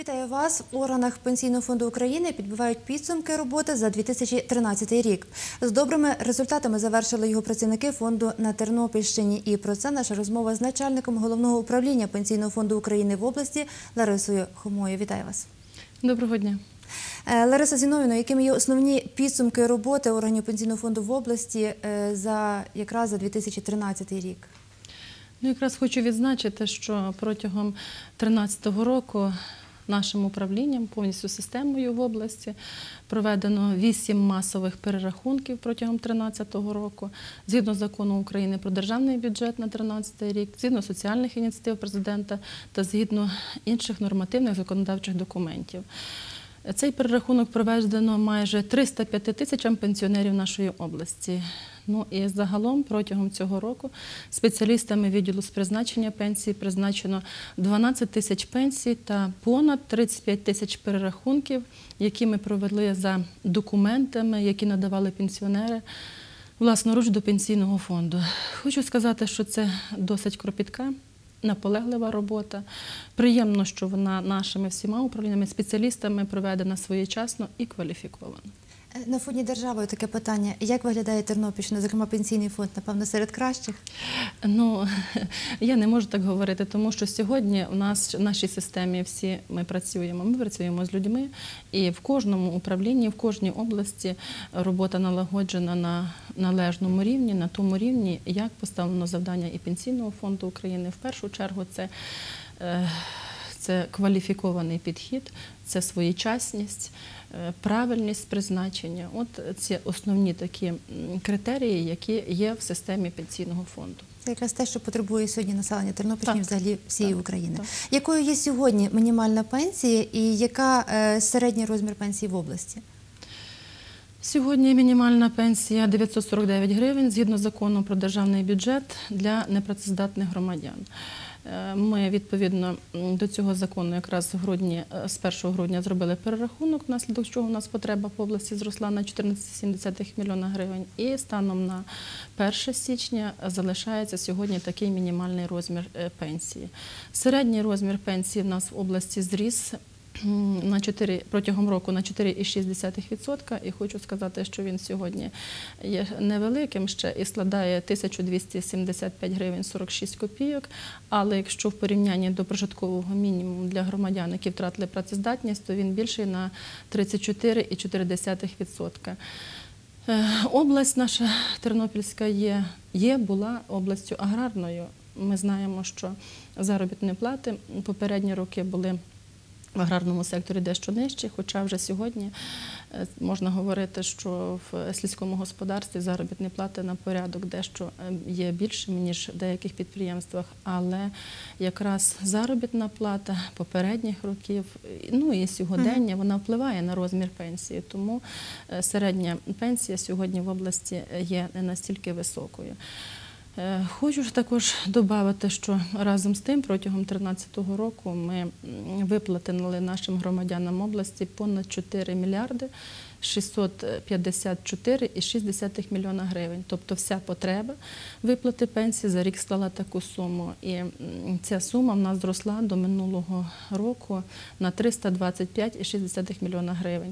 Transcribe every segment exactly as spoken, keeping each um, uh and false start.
Вітаю вас. В органах Пенсійного фонду України підбивають підсумки роботи за дві тисячі тринадцятий рік. З добрими результатами завершили його працівники фонду на Тернопільщині. І про це наша розмова з начальником Головного управління Пенсійного фонду України в області Ларисою Хомою. Вітаю вас. Доброго дня. Лариса Зіновіївна, якими є основні підсумки роботи органів Пенсійного фонду в області за, якраз за дві тисячі тринадцятий рік? Ну, якраз хочу відзначити, що протягом дві тисячі тринадцятого року нашим управлінням, повністю системою в області, проведено вісім масових перерахунків протягом дві тисячі тринадцятого року, згідно закону України про державний бюджет на дві тисячі тринадцятий рік, згідно соціальних ініціатив президента та згідно інших нормативних законодавчих документів. Цей перерахунок проведено майже триста п'яти тисячам пенсіонерів нашої області. Ну і загалом протягом цього року спеціалістами відділу з призначення пенсії призначено дванадцять тисяч пенсій та понад тридцять п'ять тисяч перерахунків, які ми провели за документами, які надавали пенсіонери власноруч до пенсійного фонду. Хочу сказати, що це досить кропітка, наполеглива робота. Приємно, що вона нашими всіма управліннями, спеціалістами проведена своєчасно і кваліфіковано. На фоні держави таке питання. Як виглядає Тернопільщина, зокрема Пенсійний фонд, напевно, серед кращих? Ну, я не можу так говорити, тому що сьогодні у нас, в нашій системі всі ми працюємо. Ми працюємо з людьми, і в кожному управлінні, в кожній області робота налагоджена на належному рівні, на тому рівні, як поставлено завдання і Пенсійного фонду України. В першу чергу це Це кваліфікований підхід, це своєчасність, правильність призначення. От ці основні такі критерії, які є в системі Пенсійного фонду. Це якраз те, що потребує сьогодні населення Тернопільщини, взагалі всієї так, України. Так. Якою є сьогодні мінімальна пенсія і яка е, середній розмір пенсії в області? Сьогодні мінімальна пенсія дев'ятсот сорок дев'ять гривень, згідно закону про державний бюджет для непрацездатних громадян. Ми, відповідно, до цього закону якраз в грудні, з першого грудня зробили перерахунок, внаслідок чого у нас потреба по області зросла на чотирнадцять цілих сім десятих мільйона гривень. І станом на перше січня залишається сьогодні такий мінімальний розмір пенсії. Середній розмір пенсії в нас в області зріс на чотири, протягом року на чотири цілих шість десятих відсотка, і хочу сказати, що він сьогодні є невеликим ще і складає тисячу двісті сімдесят п'ять гривень сорок шість копійок, але якщо в порівнянні до прожиткового мінімуму для громадян, які втратили працездатність, то він більший на тридцять чотири цілих чотири десятих відсотка. Область наша Тернопільська є, є, була областю аграрною. Ми знаємо, що заробітні плати попередні роки були в аграрному секторі дещо нижче, хоча вже сьогодні можна говорити, що в сільському господарстві заробітні плати на порядок дещо є більшими, ніж в деяких підприємствах, але якраз заробітна плата попередніх років, ну і сьогодення, вона впливає на розмір пенсії, тому середня пенсія сьогодні в області є не настільки високою. Хочу ж також додати, що разом з тим протягом дві тисячі тринадцятого року ми виплатили нашим громадянам області понад чотири мільярди шістсот п'ятдесят чотири цілих шість десятих мільйона гривень. Тобто вся потреба виплати пенсії за рік склала таку суму. І ця сума в нас зросла до минулого року на триста двадцять п'ять цілих шість десятих мільйона гривень.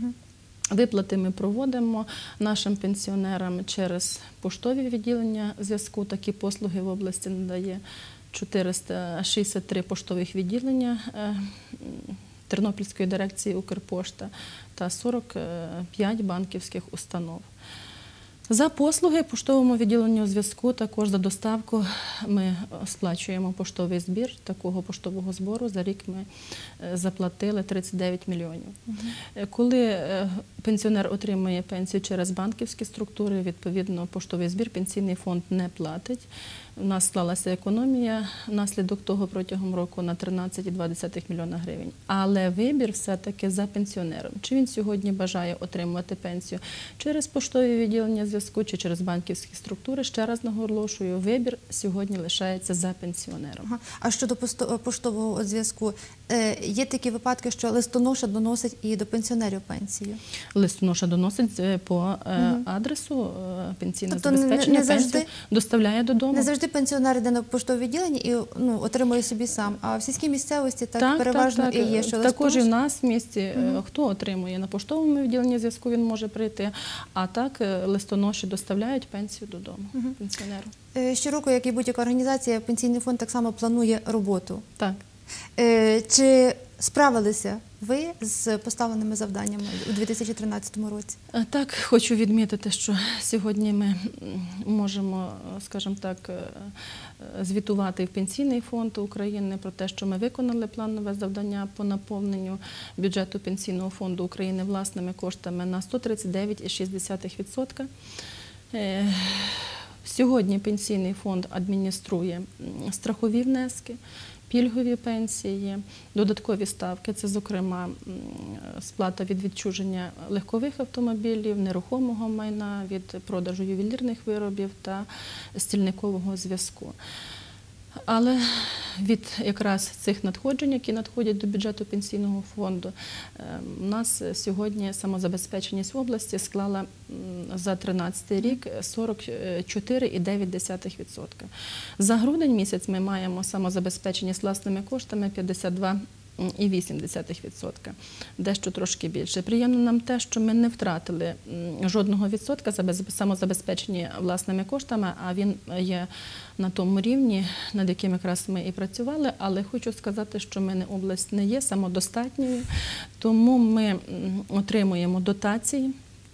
Виплати ми проводимо нашим пенсіонерам через поштові відділення зв'язку. Такі послуги в області надає чотириста шістдесят три поштових відділення Тернопільської дирекції Укрпошта та сорок п'ять банківських установ. За послуги поштовому відділенню зв'язку, також за доставку ми сплачуємо поштовий збір. Такого поштового збору за рік ми заплатили тридцять дев'ять мільйонів. Угу. Коли пенсіонер отримує пенсію через банківські структури, відповідно, поштовий збір Пенсійний фонд не платить. У нас склалася економія внаслідок того протягом року на тринадцять цілих два десятих мільйона гривень. Але вибір все-таки за пенсіонером. Чи він сьогодні бажає отримувати пенсію через поштові відділення зв'язку, зв'язку чи через банківські структури. Ще раз наголошую, вибір сьогодні лишається за пенсіонером. Ага. А щодо посто- поштового зв'язку, е, є такі випадки, що листоноша доносить і до пенсіонерів пенсію? Листоноша доносить е, по е, адресу е, пенсійне Тобто не- забезпечення, не завжди- пенсію доставляє додому. Не завжди пенсіонер йде на поштове відділення і ну, отримує собі сам, а в сільській місцевості так, Так, переважно так, так. і є, що Також і в листоноша- нас в місті, е, хто отримує на поштовому відділенні зв'язку, він може прийти, а так е, листоноші доставляють пенсію додому пенсіонеру. Е, Щороку, як і будь-яка організація, пенсійний фонд так само планує роботу. Так. Е, Чи справилися ви з поставленими завданнями у дві тисячі тринадцятому році? Е, Так, хочу відмітити, що сьогодні ми м, можемо, е, скажімо так, е, е, звітувати в Пенсійний фонд України про те, що ми виконали планове завдання по наповненню бюджету Пенсійного фонду України власними коштами на сто тридцять дев'ять цілих шість десятих відсотка. Е, Сьогодні Пенсійний фонд адмініструє м, страхові внески, пільгові пенсії, додаткові ставки. Це, зокрема, м, сплата від відчуження легкових автомобілів, нерухомого майна, від продажу ювелірних виробів та стільникового зв'язку. Але від якраз цих надходжень, які надходять до бюджету Пенсійного фонду, е, у нас сьогодні самозабезпеченість в області склала м, за тринадцятий рік сорок чотири цілих дев'ять десятих відсотка. За грудень місяць ми маємо самозабезпеченість власними коштами п'ятдесят два цілих вісім десятих відсотка, дещо трошки більше. Приємно нам те, що ми не втратили м, жодного відсотка забез- самозабезпечення власними коштами, а він є на тому рівні, над яким якраз ми і працювали, але хочу сказати, що ми не область не є самодостатньою, тому ми м, отримуємо дотації.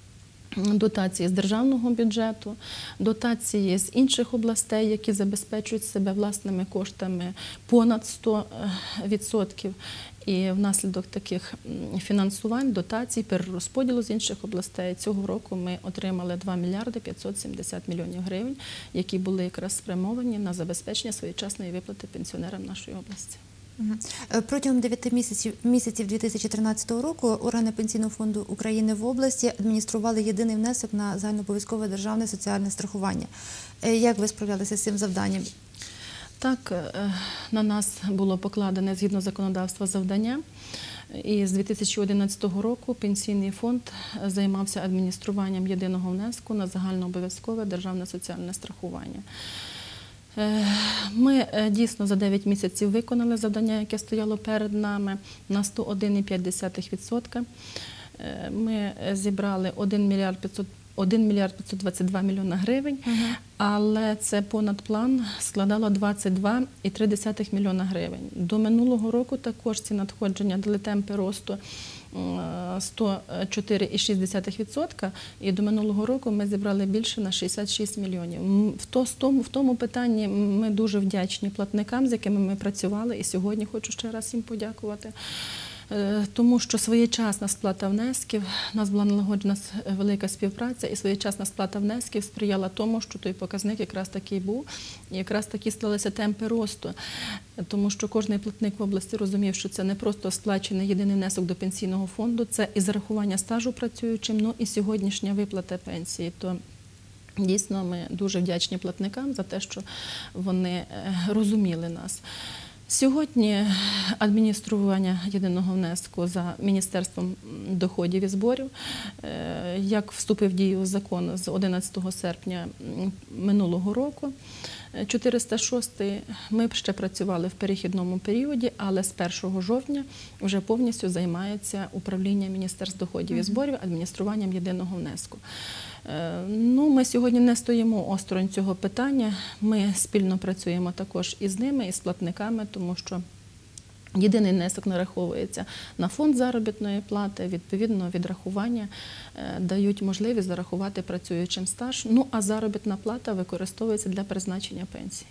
Дотації з державного бюджету, дотації з інших областей, які забезпечують себе власними коштами понад сто відсотків. І внаслідок таких м, фінансувань, дотацій, перерозподілу з інших областей цього року ми отримали два мільярди п'ятсот сімдесят мільйонів гривень, які були якраз спрямовані на забезпечення своєчасної виплати пенсіонерам нашої області. Мгм. Е, Протягом дев'яти місяців, місяців дві тисячі тринадцятого року органи Пенсійного фонду України в області адміністрували єдиний внесок на загальнообов'язкове державне соціальне страхування. Е, Як ви справлялися з цим завданням? Так, е, на нас було покладене згідно законодавства завдання. І з дві тисячі одинадцятого року Пенсійний фонд займався адмініструванням єдиного внеску на загальнообов'язкове державне соціальне страхування. Е, Ми е, дійсно за дев'ять місяців виконали завдання, яке стояло перед нами, на сто один цілих п'ять десятих відсотка. Е, Ми е, зібрали один мільярд п'ятсот один мільярд п'ятсот двадцять два мільйона гривень, але це понад план складало двадцять два цілих три десятих мільйона гривень. До минулого року також ці надходження дали темпи росту е, сто чотири цілих шість десятих відсотка, і до минулого року ми зібрали більше на шістдесят шість мільйонів. М, В, то, з тому, в тому питанні ми дуже вдячні платникам, з якими ми працювали, і сьогодні хочу ще раз їм подякувати. Е, Тому що своєчасна сплата внесків, у нас була налагоджена с- велика співпраця, і своєчасна сплата внесків сприяла тому, що той показник якраз такий був, і якраз такі склалися темпи росту. Е, Тому що кожний платник в області розумів, що це не просто сплачений єдиний внесок до пенсійного фонду, це і зарахування стажу працюючим, ну і сьогоднішня виплата пенсії. То дійсно ми дуже вдячні платникам за те, що вони е, розуміли нас. Сьогодні адміністрування єдиного внеску за Міністерством доходів і зборів, е, як вступив в дію закон з одинадцятого серпня м, минулого року, е, чотириста шостий, ми б ще працювали в перехідному періоді, але з першого жовтня вже повністю займається управління Міністерств доходів і зборів адмініструванням єдиного внеску. Е, Ну, ми сьогодні не стоїмо осторонь цього питання. Ми спільно працюємо також із ними, і з платниками, тому що єдиний внесок нараховується на фонд заробітної плати, відповідно, відрахування е, дають можливість зарахувати працюючим стаж, ну а заробітна плата використовується для призначення пенсії.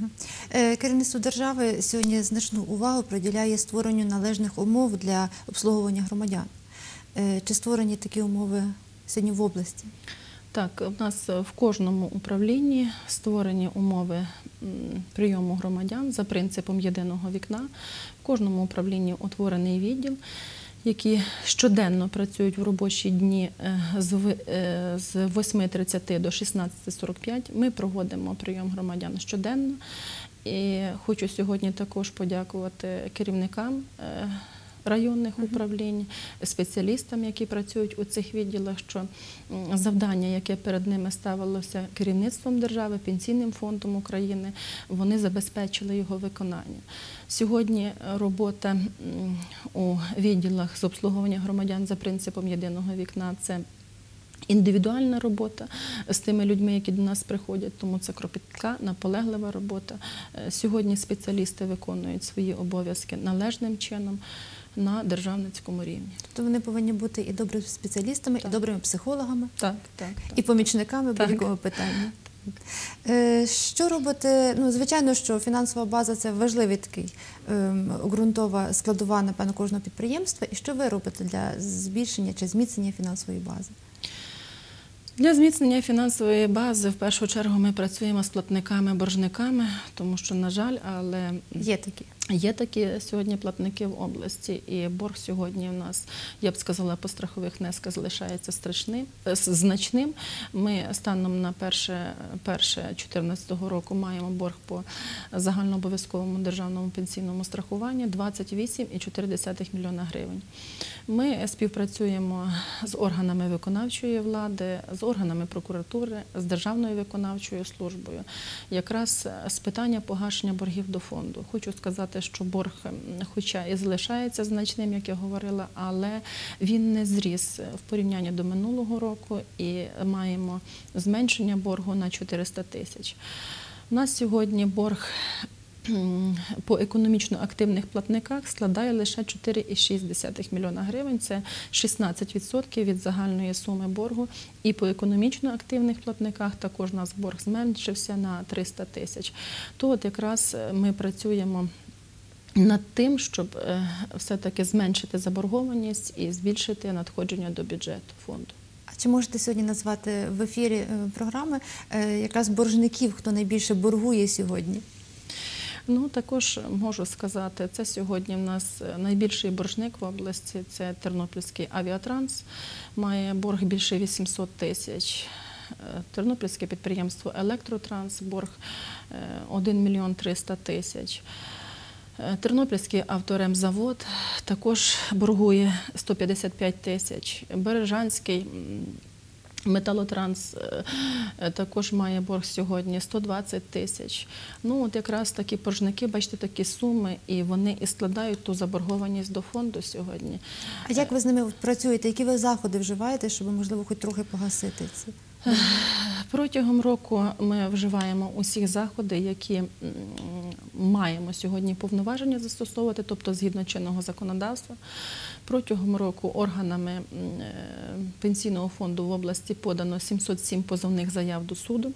Е, Керівництво держави сьогодні значну увагу приділяє створенню належних умов для обслуговування громадян. Е, Чи створені такі умови сьогодні в області? Так, у нас в кожному управлінні створені умови м, прийому громадян за принципом єдиного вікна. В кожному управлінні утворений відділ, які щоденно працюють в робочі дні з ви- е, з восьми тридцяти до шістнадцяти сорок п'ять. Ми проводимо прийом громадян щоденно. І хочу сьогодні також подякувати керівникам е, районних управлінь, спеціалістам, які працюють у цих відділах, що м, завдання, яке перед ними ставилося керівництвом держави, Пенсійним фондом України, вони забезпечили його виконання. Сьогодні робота м, у відділах з обслуговування громадян за принципом єдиного вікна – це індивідуальна робота з тими людьми, які до нас приходять, тому це кропітка, наполеглива робота. Е, Сьогодні спеціалісти виконують свої обов'язки належним чином на державницькому рівні. Тобто вони повинні бути і добрими спеціалістами, Так. і добрими психологами, Так, так, так. і помічниками Так. будь-якого питання. Е, Що робити? Ну, звичайно, що фінансова база – це важливий такий ем, ґрунтова складова, напевно, кожного підприємства. І що ви робите для збільшення чи зміцнення фінансової бази? Для зміцнення фінансової бази в першу чергу ми працюємо з платниками-боржниками, тому що, на жаль, але Є такі. є такі сьогодні платники в області, і борг сьогодні в нас, я б сказала, по страхових внесках залишається страшним, е, значним. Ми станом на перше перше чотирнадцятого року маємо борг по загальнообов'язковому державному пенсійному страхуванню двадцять вісім цілих чотири десятих мільйона гривень. Ми співпрацюємо з органами виконавчої влади, з органами прокуратури, з Державною виконавчою службою, якраз з питання погашення боргів до фонду. Хочу сказати, що борг, хоча і залишається значним, як я говорила, але він не зріс в порівнянні до минулого року і маємо зменшення боргу на чотириста тисяч. У нас сьогодні борг по економічно активних платниках складає лише чотири цілих шість десятих мільйона гривень, це шістнадцять відсотків від загальної суми боргу. І по економічно активних платниках також у нас борг зменшився на триста тисяч. То от якраз ми працюємо над тим, щоб е, все-таки зменшити заборгованість і збільшити надходження до бюджету фонду. А чи можете сьогодні назвати в ефірі е, програми е, якраз боржників, хто найбільше боргує сьогодні? Ну, також можу сказати, це сьогодні в нас найбільший боржник в області, це Тернопільський авіатранс, має борг більше вісімсот тисяч. Тернопільське підприємство Електротранс, борг один мільйон триста тисяч. Тернопільський авторемзавод також боргує сто п'ятдесят п'ять тисяч. Бережанський Металотранс також має борг сьогодні сто двадцять тисяч. Ну, от якраз такі боржники, бачите, такі суми, і вони і складають ту заборгованість до фонду сьогодні. А як ви з ними працюєте? Які ви заходи вживаєте, щоб, можливо, хоч трохи погасити це? Протягом року ми вживаємо усі заходи, які м, маємо сьогодні повноваження застосовувати, тобто згідно чинного законодавства. Протягом року органами м, е, Пенсійного фонду в області подано сімсот сім позовних заяв до суду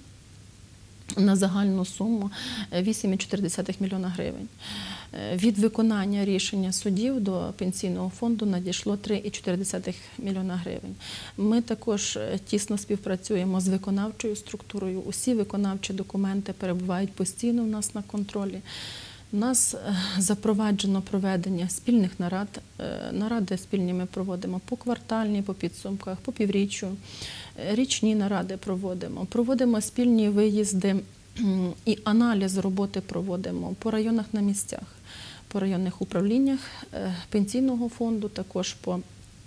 на загальну суму вісім цілих чотири десятих мільйона гривень. Від виконання рішення судів до Пенсійного фонду надійшло три цілих чотири десятих мільйона гривень. Ми також тісно співпрацюємо з виконавчою структурою. Усі виконавчі документи перебувають постійно у нас на контролі. У нас запроваджено проведення спільних нарад. Наради спільні ми проводимо поквартальні, по підсумках, по півріччю. Річні наради проводимо. Проводимо спільні виїзди і аналіз роботи проводимо по районах на місцях, по районних управліннях Пенсійного фонду, також по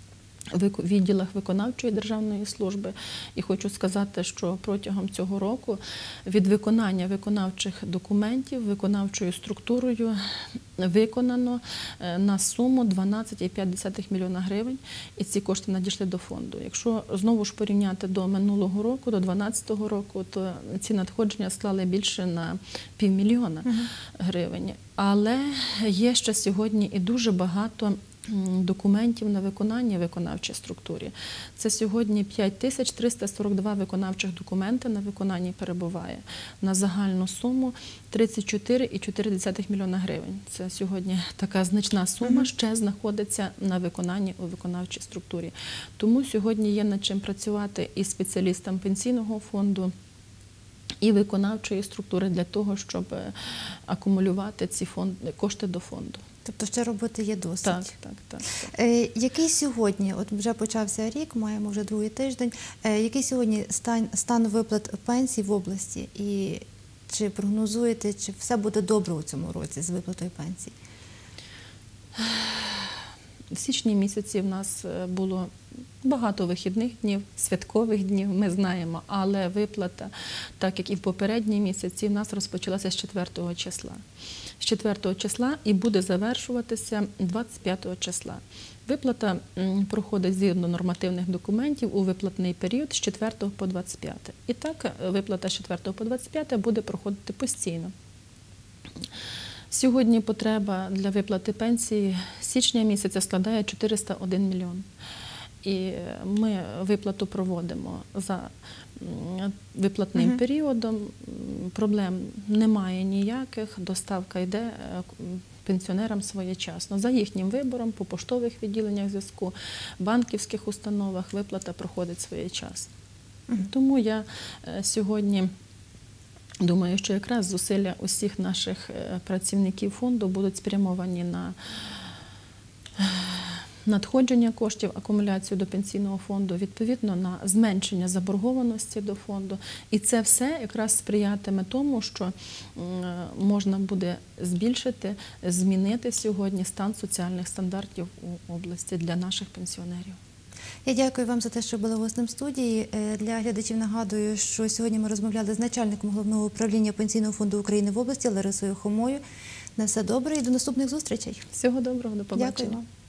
відділах виконавчої державної служби. І хочу сказати, що протягом цього року від виконання виконавчих документів виконавчою структурою виконано на суму дванадцять цілих п'ять десятих мільйона гривень, і ці кошти надійшли до фонду. Якщо знову ж порівняти до минулого року, до дві тисячі дванадцятого року, то ці надходження склали більше на півмільйона гривень. Але є ще сьогодні і дуже багато документів на виконання виконавчій структурі. Це сьогодні п'ять тисяч триста сорок два виконавчих документи на виконанні перебуває. На загальну суму тридцять чотири цілих чотири десятих мільйона гривень. Це сьогодні така значна сума ще знаходиться на виконанні у виконавчій структурі. Тому сьогодні є над чим працювати і спеціалістам Пенсійного фонду, і виконавчої структури для того, щоб акумулювати ці фонди, кошти до фонду. Тобто ще роботи є досить. Так, так, так. так. Е, який сьогодні, от вже почався рік, маємо вже другий тиждень, е, який сьогодні стан, стан виплат пенсій в області? І чи прогнозуєте, чи все буде добре у цьому році з виплатою пенсій? В січні місяці в нас було багато вихідних днів, святкових днів, ми знаємо, але виплата, так як і в попередні місяці, в нас розпочалася з четвертого числа. З четвертого числа і буде завершуватися двадцять п'ятого числа. Виплата проходить згідно нормативних документів у виплатний період з четвертого по двадцять п'яте. І так, виплата з четвертого по двадцять п'яте буде проходити постійно. Сьогодні потреба для виплати пенсії з січня місяця складає чотириста один мільйон. І ми виплату проводимо за виплатним Мгм. періодом, проблем немає ніяких, доставка йде пенсіонерам своєчасно. За їхнім вибором по поштових відділеннях зв'язку, банківських установах виплата проходить своєчасно. Мгм. Тому я сьогодні думаю, що якраз зусилля усіх наших працівників фонду будуть спрямовані на надходження коштів, акумуляцію до пенсійного фонду, відповідно на зменшення заборгованості до фонду. І це все якраз сприятиме тому, що можна буде збільшити, змінити сьогодні стан соціальних стандартів у області для наших пенсіонерів. Я дякую вам за те, що були гостем студії. Для глядачів нагадую, що сьогодні ми розмовляли з начальником Головного управління Пенсійного фонду України в області Ларисою Хомою. На все добре і до наступних зустрічей. Всього доброго, до побачення. Дякую вам.